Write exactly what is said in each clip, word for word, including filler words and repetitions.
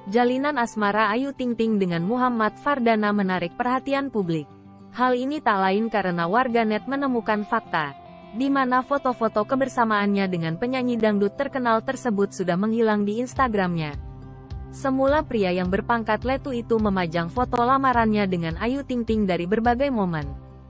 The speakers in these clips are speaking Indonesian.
Jalinan asmara Ayu Ting Ting dengan Muhammad Fardana menarik perhatian publik. Hal ini tak lain karena warganet menemukan fakta, di mana foto-foto kebersamaannya dengan penyanyi dangdut terkenal tersebut sudah menghilang di Instagramnya. Semula pria yang berpangkat letu itu memajang foto lamarannya dengan Ayu Ting Ting dari berbagai momen.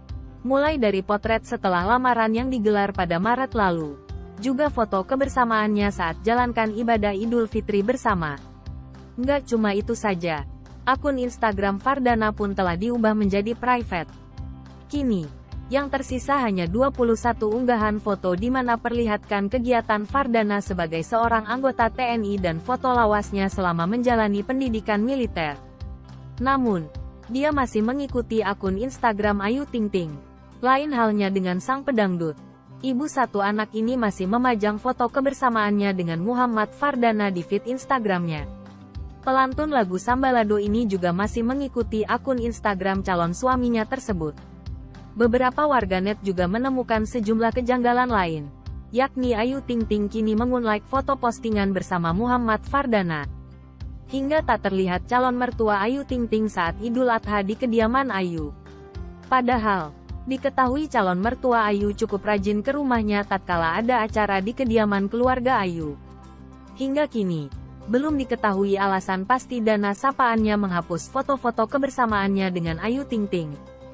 Mulai dari potret setelah lamaran yang digelar pada Maret lalu, juga foto kebersamaannya saat jalankan ibadah Idul Fitri bersama. Nggak cuma itu saja, akun Instagram Fardana pun telah diubah menjadi private. Kini, yang tersisa hanya dua puluh satu unggahan foto di mana perlihatkan kegiatan Fardana sebagai seorang anggota T N I dan foto lawasnya selama menjalani pendidikan militer. Namun, dia masih mengikuti akun Instagram Ayu Ting Ting. Lain halnya dengan sang pedangdut. Ibu satu anak ini masih memajang foto kebersamaannya dengan Muhammad Fardana di feed Instagramnya. Pelantun lagu Sambalado ini juga masih mengikuti akun Instagram calon suaminya tersebut. Beberapa warganet juga menemukan sejumlah kejanggalan lain, yakni Ayu Ting Ting kini mengunlike foto postingan bersama Muhammad Fardana. Hingga tak terlihat calon mertua Ayu Ting Ting saat Idul Adha di kediaman Ayu. Padahal, diketahui calon mertua Ayu cukup rajin ke rumahnya tatkala ada acara di kediaman keluarga Ayu. Hingga kini, belum diketahui alasan pasti dana sapaannya menghapus foto-foto kebersamaannya dengan Ayu Ting Ting.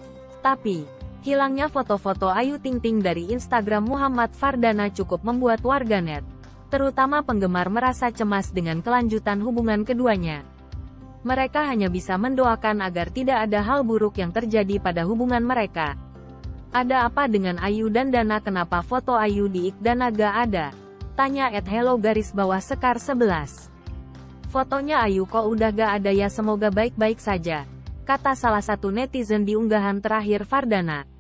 Tapi, hilangnya foto-foto Ayu Ting Ting dari Instagram Muhammad Fardana cukup membuat warganet, terutama penggemar merasa cemas dengan kelanjutan hubungan keduanya. Mereka hanya bisa mendoakan agar tidak ada hal buruk yang terjadi pada hubungan mereka. Ada apa dengan Ayu dan Dana? Kenapa foto Ayu di Ik Dana gak ada? Tanya at hello garis bawah sekar sebelas. Fotonya Ayu kok udah gak ada ya, semoga baik-baik saja, kata salah satu netizen di unggahan terakhir Fardana.